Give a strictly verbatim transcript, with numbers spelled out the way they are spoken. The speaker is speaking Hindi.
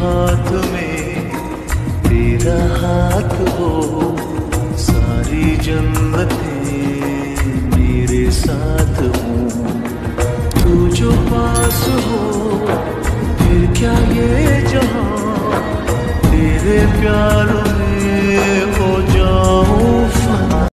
हाथ में तेरा हाथ हो, सारी जन्नतें मेरे साथ हो, तू जो पास हो